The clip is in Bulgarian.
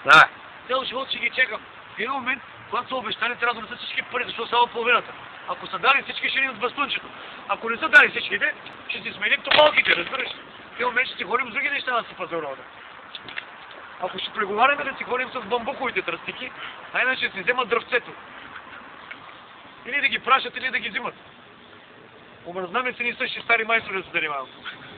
Да. Цял живот ще ги чекам. В един момент, когато са обещали, трябва да донесат всички пари, защото само половината. Ако са дали всички, ще ни от бастунчето. Ако не са дали всичките, ще си сменим топалките, разбираш. В един момент ще си ходим с други неща да се пазаруваме. Ако ще преговаряме да си ходим с бамбуковите тръстики, а иначе ще си вземат дръвцето. Или да ги пращат, или да ги взимат. Омръзнаме се ни същи стари майстори да се занимавам.